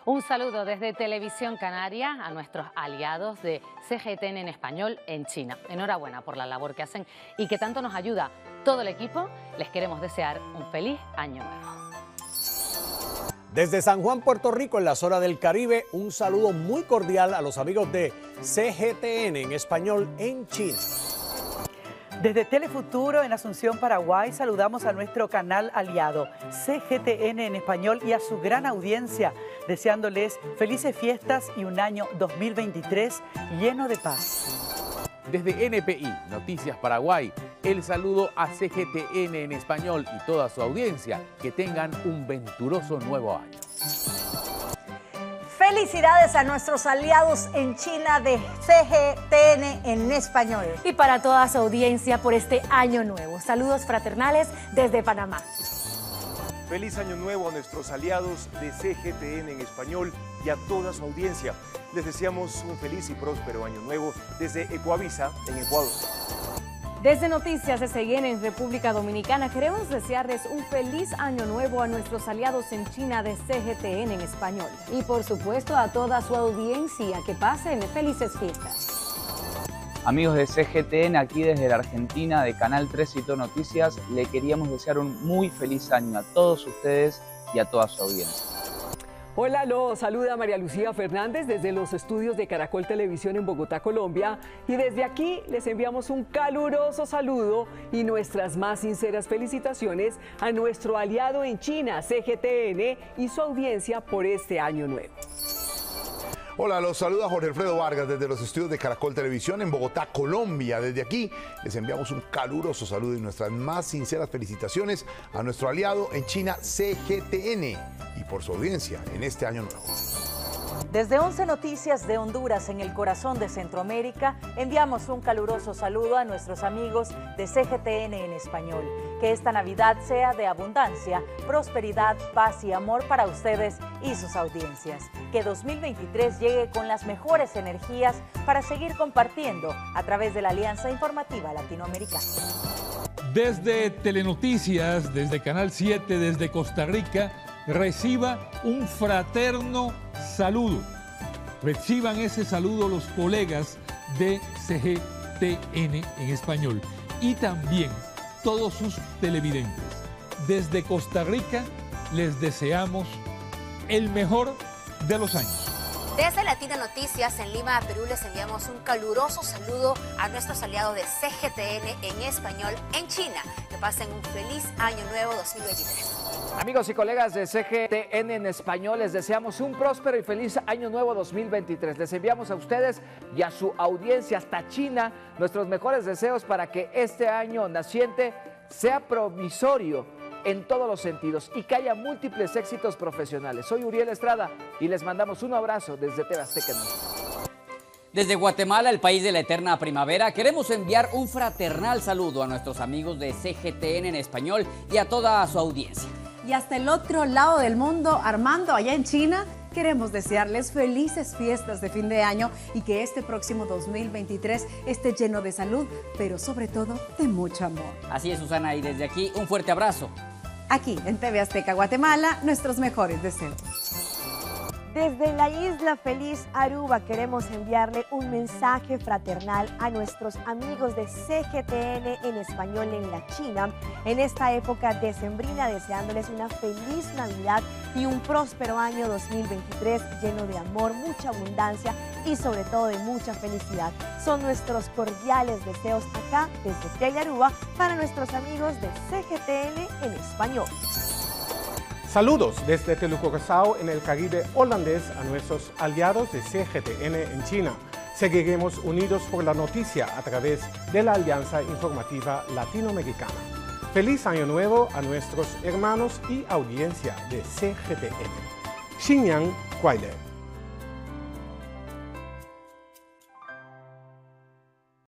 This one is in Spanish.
Un saludo desde Televisión Canaria a nuestros aliados de CGTN en español en China. Enhorabuena por la labor que hacen y que tanto nos ayuda todo el equipo. Les queremos desear un feliz año nuevo. Desde San Juan, Puerto Rico, en la zona del Caribe, un saludo muy cordial a los amigos de CGTN en español en China. Desde Telefuturo en Asunción, Paraguay, saludamos a nuestro canal aliado CGTN en español y a su gran audiencia, deseándoles felices fiestas y un año 2023 lleno de paz. Desde NPI, Noticias Paraguay, el saludo a CGTN en español y toda su audiencia. Que tengan un venturoso nuevo año. Felicidades a nuestros aliados en China de CGTN en español. Y para toda su audiencia por este año nuevo. Saludos fraternales desde Panamá. Feliz año nuevo a nuestros aliados de CGTN en español y a toda su audiencia. Les deseamos un feliz y próspero año nuevo desde Ecuavisa, en Ecuador. Desde Noticias SGN en República Dominicana queremos desearles un feliz año nuevo a nuestros aliados en China de CGTN en español. Y por supuesto a toda su audiencia, que pasen felices fiestas. Amigos de CGTN, aquí desde la Argentina, de Canal 13 y Todo Noticias, le queríamos desear un muy feliz año a todos ustedes y a toda su audiencia. Hola, los saluda María Lucía Fernández desde los estudios de Caracol Televisión en Bogotá, Colombia. Y desde aquí les enviamos un caluroso saludo y nuestras más sinceras felicitaciones a nuestro aliado en China, CGTN, y su audiencia por este año nuevo. Hola, los saluda Jorge Alfredo Vargas desde los estudios de Caracol Televisión en Bogotá, Colombia. Desde aquí les enviamos un caluroso saludo y nuestras más sinceras felicitaciones a nuestro aliado en China, CGTN, y por su audiencia en este año nuevo. Desde 11 Noticias de Honduras, en el corazón de Centroamérica, enviamos un caluroso saludo a nuestros amigos de CGTN en español. Que esta Navidad sea de abundancia, prosperidad, paz y amor para ustedes y sus audiencias. Que 2023 llegue con las mejores energías para seguir compartiendo a través de la Alianza Informativa Latinoamericana. Desde Telenoticias, desde Canal 7, desde Costa Rica, reciba un fraterno saludo. Reciban ese saludo los colegas de CGTN en español y también todos sus televidentes. Desde Costa Rica les deseamos el mejor de los años. Desde Latina Noticias en Lima, Perú, les enviamos un caluroso saludo a nuestros aliados de CGTN en español en China. Que pasen un feliz año nuevo 2023. Amigos y colegas de CGTN en español, les deseamos un próspero y feliz año nuevo 2023. Les enviamos a ustedes y a su audiencia hasta China nuestros mejores deseos para que este año naciente sea promisorio en todos los sentidos y que haya múltiples éxitos profesionales. Soy Uriel Estrada y les mandamos un abrazo desde TV Azteca. Desde Guatemala, el país de la eterna primavera, queremos enviar un fraternal saludo a nuestros amigos de CGTN en español y a toda su audiencia. Y hasta el otro lado del mundo, Armando, allá en China, queremos desearles felices fiestas de fin de año y que este próximo 2023 esté lleno de salud, pero sobre todo de mucho amor. Así es, Susana, y desde aquí un fuerte abrazo. Aquí en TV Azteca Guatemala, nuestros mejores deseos. Desde la isla feliz Aruba queremos enviarle un mensaje fraternal a nuestros amigos de CGTN en español en la China en esta época decembrina, deseándoles una feliz Navidad y un próspero año 2023 lleno de amor, mucha abundancia y sobre todo de mucha felicidad. Son nuestros cordiales deseos acá desde Tele Aruba para nuestros amigos de CGTN en español. Saludos desde Telucurazao en el Caribe holandés a nuestros aliados de CGTN en China. Seguiremos unidos por la noticia a través de la Alianza Informativa Latinoamericana. Feliz Año Nuevo a nuestros hermanos y audiencia de CGTN. Xinyan Kuaile.